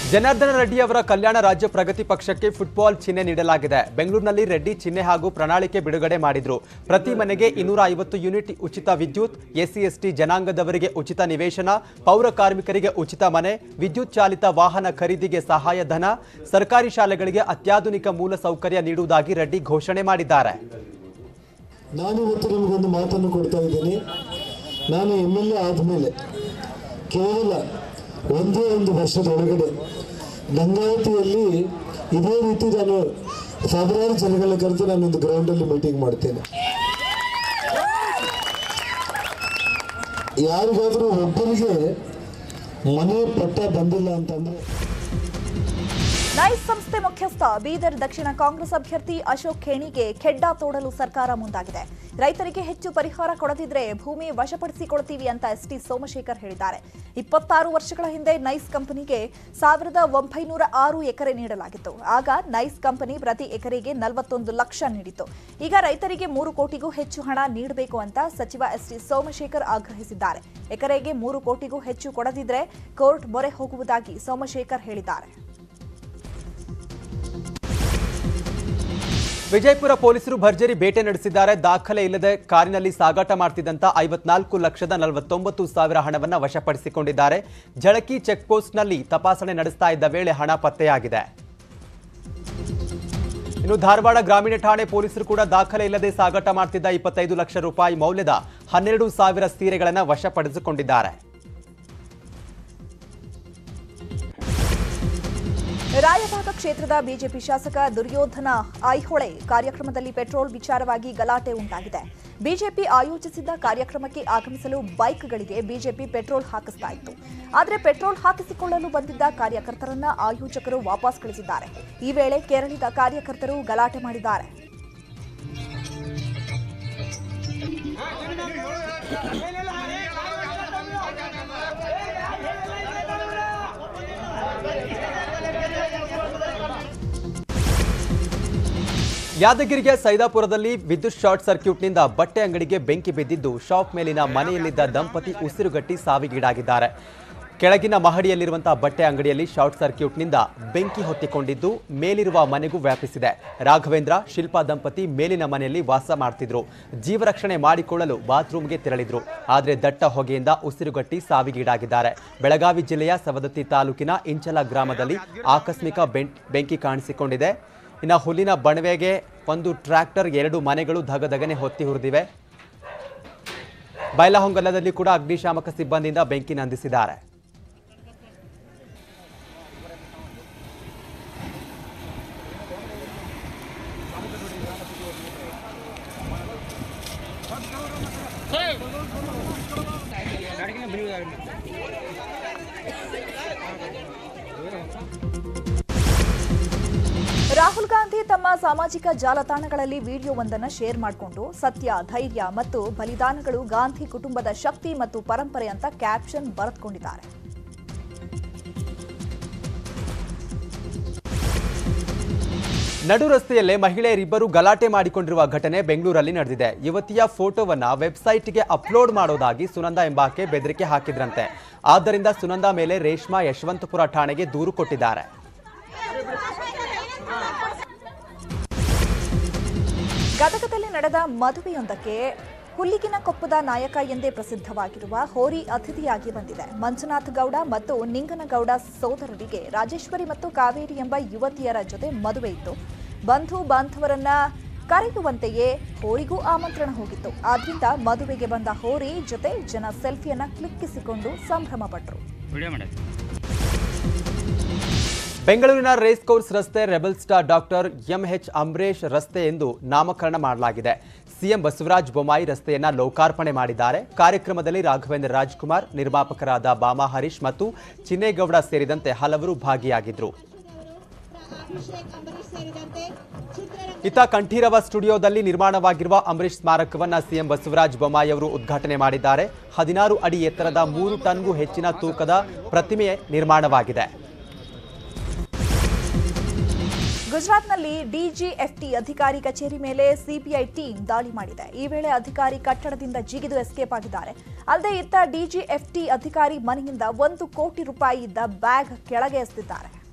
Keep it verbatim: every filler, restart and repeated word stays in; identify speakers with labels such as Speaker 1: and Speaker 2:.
Speaker 1: ಜನಾರ್ದನ ರೆಡ್ಡಿ ಅವರ ಕಲ್ಯಾಣ ರಾಜ್ಯ ಪ್ರಗತಿ ಪಕ್ಷಕ್ಕೆ ಫುಟ್ಬಾಲ್ ಚಿಹ್ನೆ ನೀಡಲಾಗಿದೆ. ಬೆಂಗಳೂರಿನಲ್ಲಿ ರೆಡ್ಡಿ ಚಿಹ್ನೆ ಹಾಗೂ ಪ್ರಣಾಳಿಕೆ ಬಿಡುಗಡೆ ಮಾಡಿದ್ರು. ಪ್ರತಿ ಮನೆಗೆ ಇನ್ನೂರ ಐವತ್ತು ಯೂನಿಟ್ ಉಚಿತ ವಿದ್ಯುತ್, ಎಸ್ಸಿ ಎಸ್ಟಿ ಜನಾಂಗದವರಿಗೆ ಉಚಿತ ನಿವೇಶನ, ಪೌರ ಕಾರ್ಮಿಕರಿಗೆ ಉಚಿತ ಮನೆ, ವಿದ್ಯುತ್ ಚಾಲಿತ ವಾಹನ ಖರೀದಿಗೆ ಸಹಾಯಧನ, ಸರ್ಕಾರಿ ಶಾಲೆಗಳಿಗೆ ಅತ್ಯಾಧುನಿಕ ಮೂಲ ಸೌಕರ್ಯ ನೀಡುವುದಾಗಿ ರೆಡ್ಡಿ ಘೋಷಣೆ ಮಾಡಿದ್ದಾರೆ.
Speaker 2: ನಾನು ಇವತ್ತು ನಿಮಗೊಂದು ಮಾತನ್ನು ಕೊಡ್ತಾ ಇದ್ದೀನಿ. ನಾನು ಎಂ ಎಲ್ ಎ ಆದಮೇಲೆ ಕೇವಲ ಒಂದೇ ಒಂದು ವರ್ಷದೊಳಗಡೆ ಗಂಗಾವತಿಯಲ್ಲಿ ಇದೇ ರೀತಿ ನಾನು ಸಾವಿರಾರು ಜನಗಳ ಕರೆದು ನಾನೊಂದು ಗ್ರೌಂಡಲ್ಲಿ ಮೀಟಿಂಗ್ ಮಾಡ್ತೇನೆ. ಯಾರಿಗಾದರೂ ಒಬ್ಬರಿಗೆ ಮನೆ ಪಟ್ಟ ಬಂದಿಲ್ಲ ಅಂತಂದ್ರೆ
Speaker 3: ನೈಸ್ ಸಂಸ್ಥೆ ಮುಖ್ಯಸ್ಥ ಬೀದರ್ ದಕ್ಷಿಣ ಕಾಂಗ್ರೆಸ್ ಅಭ್ಯರ್ಥಿ ಅಶೋಕ್ ಖೇಣಿಗೆ ಖೆಡ್ಡ ತೋಡಲು ಸರ್ಕಾರ ಮುಂದಾಗಿದೆ. ರೈತರಿಗೆ ಹೆಚ್ಚು ಪರಿಹಾರ ಕೊಡದಿದ್ರೆ ಭೂಮಿ ವಶಪಡಿಸಿಕೊಳ್ತೀವಿ ಅಂತ ಎಸ್ಟಿ ಸೋಮಶೇಖರ್ ಹೇಳಿದ್ದಾರೆ. ಇಪ್ಪತ್ತಾರು ವರ್ಷಗಳ ಹಿಂದೆ ನೈಸ್ ಕಂಪನಿಗೆ ಸಾವಿರದ ಒಂಬೈನೂರ ಆರು ಎಕರೆ ನೀಡಲಾಗಿತ್ತು. ಆಗ ನೈಸ್ ಕಂಪನಿ ಪ್ರತಿ ಎಕರೆಗೆ ನಲವತ್ತೊಂದು ಲಕ್ಷ ನೀಡಿತ್ತು. ಈಗ ರೈತರಿಗೆ ಮೂರು ಕೋಟಿಗೂ ಹೆಚ್ಚು ಹಣ ನೀಡಬೇಕು ಅಂತ ಸಚಿವ ಎಸ್ಟಿ ಸೋಮಶೇಖರ್ ಆಗ್ರಹಿಸಿದ್ದಾರೆ. ಎಕರೆಗೆ ಮೂರು ಕೋಟಿಗೂ ಹೆಚ್ಚು ಕೊಡದಿದ್ರೆ ಕೋರ್ಟ್ ಮೊರೆ ಹೋಗುವುದಾಗಿ ಸೋಮಶೇಖರ್ ಹೇಳಿದ್ದಾರೆ.
Speaker 1: ವಿಜಯಪುರ ಪೊಲೀಸರು ಭರ್ಜರಿ ಬೇಟೆ ನಡೆಸಿದ್ದಾರೆ. ದಾಖಲೆ ಇಲ್ಲದೆ ಕಾರಿನಲ್ಲಿ ಸಾಗಾಟ ಮಾಡ್ತಿದ್ದಂತ ಐವತ್ನಾಲ್ಕು ಲಕ್ಷದ ನಲವತ್ತೊಂಬತ್ತು ಸಾವಿರ ಹಣವನ್ನು ವಶಪಡಿಸಿಕೊಂಡಿದ್ದಾರೆ. ಜಳಕಿ ಚೆಕ್ಪೋಸ್ಟ್ನಲ್ಲಿ ತಪಾಸಣೆ ನಡೆಸ್ತಾ ಇದ್ದ ವೇಳೆ ಹಣ ಪತ್ತೆಯಾಗಿದೆ. ಇನ್ನು ಧಾರವಾಡ ಗ್ರಾಮೀಣ ಠಾಣೆ ಪೊಲೀಸರು ಕೂಡ ದಾಖಲೆ ಇಲ್ಲದೆ ಸಾಗಾಟ ಮಾಡ್ತಿದ್ದ ಇಪ್ಪತ್ತೈದು ಲಕ್ಷ ರೂಪಾಯಿ ಮೌಲ್ಯದ ಹನ್ನೆರಡು ಸಾವಿರ ಸೀರೆಗಳನ್ನು ವಶಪಡಿಸಿಕೊಂಡಿದ್ದಾರೆ.
Speaker 3: ರಾಯಭಾಗ ಕ್ಷೇತ್ರದ ಬಿಜೆಪಿ ಶಾಸಕ ದುರ್ಯೋಧನ ಐಹೊಳೆ ಕಾರ್ಯಕ್ರಮದಲ್ಲಿ ಪೆಟ್ರೋಲ್ ವಿಚಾರವಾಗಿ ಗಲಾಟೆ ಉಂಟಾಗಿದೆ. ಬಿಜೆಪಿ ಆಯೋಜಿಸಿದ್ದ ಕಾರ್ಯಕ್ರಮಕ್ಕೆ ಆಗಮಿಸಲು ಬೈಕ್ಗಳಿಗೆ ಬಿಜೆಪಿ ಪೆಟ್ರೋಲ್ ಹಾಕಿಸ್ತಾ ಇತ್ತು. ಆದರೆ ಪೆಟ್ರೋಲ್ ಹಾಕಿಸಿಕೊಳ್ಳಲು ಬಂದಿದ್ದ ಕಾರ್ಯಕರ್ತರನ್ನ ಆಯೋಜಕರು ವಾಪಸ್ ಕಳಿಸಿದ್ದಾರೆ. ಈ ವೇಳೆ ಕೆರಳಿದ ಕಾರ್ಯಕರ್ತರು ಗಲಾಟೆ ಮಾಡಿದ್ದಾರೆ.
Speaker 1: ಯಾದಗಿರಿಯ ಸೈದಾಪುರದಲ್ಲಿ ವಿದ್ಯುತ್ ಶಾರ್ಟ್ ಸರ್ಕ್ಯೂಟ್ನಿಂದ ಬಟ್ಟೆ ಅಂಗಡಿಗೆ ಬೆಂಕಿ ಬಿದ್ದಿದ್ದು ಶಾಪ್ ಮೇಲಿನ ಮನೆಯಲ್ಲಿದ್ದ ದಂಪತಿ ಉಸಿರುಗಟ್ಟಿ ಸಾವಿಗೀಡಾಗಿದ್ದಾರೆ. ಕೆಳಗಿನ ಮಹಡಿಯಲ್ಲಿರುವಂತಹ ಬಟ್ಟೆ ಅಂಗಡಿಯಲ್ಲಿ ಶಾರ್ಟ್ ಸರ್ಕ್ಯೂಟ್ನಿಂದ ಬೆಂಕಿ ಹೊತ್ತಿಕೊಂಡಿದ್ದು ಮೇಲಿರುವ ಮನೆಗೂ ವ್ಯಾಪಿಸಿದೆ. ರಾಘವೇಂದ್ರ, ಶಿಲ್ಪಾ ದಂಪತಿ ಮೇಲಿನ ಮನೆಯಲ್ಲಿ ವಾಸ ಮಾಡ್ತಿದ್ರು. ಜೀವರಕ್ಷಣೆ ಮಾಡಿಕೊಳ್ಳಲು ಬಾತ್ರೂಮ್ಗೆ ತೆರಳಿದ್ರು. ಆದರೆ ದಟ್ಟ ಹೊಗೆಯಿಂದ ಉಸಿರುಗಟ್ಟಿ ಸಾವಿಗೀಡಾಗಿದ್ದಾರೆ. ಬೆಳಗಾವಿ ಜಿಲ್ಲೆಯ ಸವದತ್ತಿ ತಾಲೂಕಿನ ಇಂಚಲ ಗ್ರಾಮದಲ್ಲಿ ಆಕಸ್ಮಿಕ ಬೆಂಕಿ ಕಾಣಿಸಿಕೊಂಡಿದೆ. ಇನ್ನು ಹುಲ್ಲಿನ ಬಣವೆಗೆ ಒಂದು ಟ್ರ್ಯಾಕ್ಟರ್, ಎರಡು ಮನೆಗಳು ಧಗಧಗನೆ ಹೊತ್ತಿ ಹುರಿದಿವೆ. ಬೈಲಹೊಂಗಲದಲ್ಲಿ ಕೂಡ ಅಗ್ನಿಶಾಮಕ ಸಿಬ್ಬಂದಿಯಿಂದ ಬೆಂಕಿ ನಂದಿಸಿದ್ದಾರೆ.
Speaker 3: ರಾಹುಲ್ ಗಾಂಧಿ ತಮ್ಮ ಸಾಮಾಜಿಕ ಜಾಲತಾಣಗಳಲ್ಲಿ ವಿಡಿಯೋವೊಂದನ್ನು ಶೇರ್ ಮಾಡಿಕೊಂಡು ಸತ್ಯ, ಧೈರ್ಯ ಮತ್ತು ಬಲಿದಾನಗಳು ಗಾಂಧಿ ಕುಟುಂಬದ ಶಕ್ತಿ ಮತ್ತು ಪರಂಪರೆ ಅಂತ ಕ್ಯಾಪ್ಷನ್ ಬರೆದುಕೊಂಡಿದ್ದಾರೆ.
Speaker 1: ನಡು ರಸ್ತೆಯಲ್ಲೇ ಮಹಿಳೆಯರಿಬ್ಬರು ಗಲಾಟೆ ಮಾಡಿಕೊಂಡಿರುವ ಘಟನೆ ಬೆಂಗಳೂರಲ್ಲಿ ನಡೆದಿದೆ. ಯುವತಿಯ ಫೋಟೋವನ್ನ ವೆಬ್ಸೈಟ್ಗೆ ಅಪ್ಲೋಡ್ ಮಾಡೋದಾಗಿ ಸುನಂದ ಎಂಬಾಕೆ ಬೆದರಿಕೆ ಹಾಕಿದ್ರಂತೆ. ಆದ್ದರಿಂದ ಸುನಂದ ಮೇಲೆ ರೇಷ್ಮಾ ಯಶವಂತಪುರ ಠಾಣೆಗೆ ದೂರು ಕೊಟ್ಟಿದ್ದಾರೆ.
Speaker 3: ಗದಗದಲ್ಲಿ ನಡೆದ ಮದುವೆಯೊಂದಕ್ಕೆ ಹುಲ್ಲಿಗಿನ ಕೊಪ್ಪದ ನಾಯಕ ಎಂದೇ ಪ್ರಸಿದ್ಧವಾಗಿರುವ ಹೋರಿ ಅತಿಥಿಯಾಗಿ ಬಂದಿದೆ. ಮಂಜುನಾಥ್ ಗೌಡ ಮತ್ತು ನಿಂಗನಗೌಡ ಸೋದರರಿಗೆ ರಾಜೇಶ್ವರಿ ಮತ್ತು ಕಾವೇರಿ ಎಂಬ ಯುವತಿಯರ ಜೊತೆ ಮದುವೆ ಇತ್ತು. ಬಂಧು ಬಾಂಧವರನ್ನ ಕರೆಯುವಂತೆಯೇ ಹೋರಿಗೂ ಆಮಂತ್ರಣ ಹೋಗಿತ್ತು. ಆದ್ರಿಂದ ಮದುವೆಗೆ ಬಂದ ಹೋರಿ ಜೊತೆ ಜನ ಸೆಲ್ಫಿಯನ್ನ ಕ್ಲಿಕ್ಕಿಸಿಕೊಂಡು ಸಂಭ್ರಮ ಪಟ್ಟರು.
Speaker 1: ಬೆಂಗಳೂರಿನ ರೇಸ್ ಕೋರ್ಸ್ ರಸ್ತೆ rebel star doctor MH Ambareesh ರಸ್ತೆ ಎಂದು ನಾಮಕರಣ ಮಾಡಲಾಗಿದೆ. ಸಿಎಂ ಬಸವರಾಜ ಬೊಮ್ಮಾಯಿ ರಸ್ತೆಯನ್ನ ಲೋಕಾರ್ಪಣೆ ಮಾಡಿದ್ದಾರೆ. ಕಾರ್ಯಕ್ರಮದಲ್ಲಿ ರಾಘವೇಂದ್ರ ರಾಜ್ಕುಮಾರ್, ನಿರ್ಮಾಪಕರಾದ ಬಾಮಾ ಹರೀಶ್ ಮತ್ತು ಚಿನ್ನೇಗೌಡ ಸೇರಿದಂತೆ ಹಲವರು ಭಾಗಿಯಾಗಿದ್ದರು. ಇತ್ತ ಕಂಠೀರವ ಸ್ಟುಡಿಯೋದಲ್ಲಿ ನಿರ್ಮಾಣವಾಗಿರುವ ಅಂಬರೀಶ್ ಸ್ಮಾರಕವನ್ನ ಸಿಎಂ ಬಸವರಾಜ ಬೊಮ್ಮಾಯಿ ಅವರು ಉದ್ಘಾಟನೆ ಮಾಡಿದ್ದಾರೆ. ಹದಿನಾರು ಅಡಿ ಎತ್ತರದ ಮೂರು ಟನ್ಗೂ ಹೆಚ್ಚಿನ ತೂಕದ ಪ್ರತಿಮೆ ನಿರ್ಮಾಣವಾಗಿದೆ.
Speaker 3: ಗುಜರಾತ್ನಲ್ಲಿ ಡಿಜಿಎಫ್ಟಿ ಅಧಿಕಾರಿ ಕಚೇರಿ ಮೇಲೆ ಸಿಬಿಐ ಟೀಮ್ ದಾಳಿ ಮಾಡಿದೆ. ಈ ವೇಳೆ ಅಧಿಕಾರಿ ಕಟ್ಟಡದಿಂದ ಜಿಗಿದು ಎಸ್ಕೇಪ್ ಆಗಿದ್ದಾರೆ. ಅಲ್ಲದೆ ಇತ್ತ ಡಿಜಿಎಫ್ಟಿ ಅಧಿಕಾರಿ ಮನೆಯಿಂದ ಒಂದು ಕೋಟಿ ರೂಪಾಯಿ ಇದ್ದ ಬ್ಯಾಗ್ ಕೆಳಗೆ ಎಸೆದಿದ್ದಾರೆ.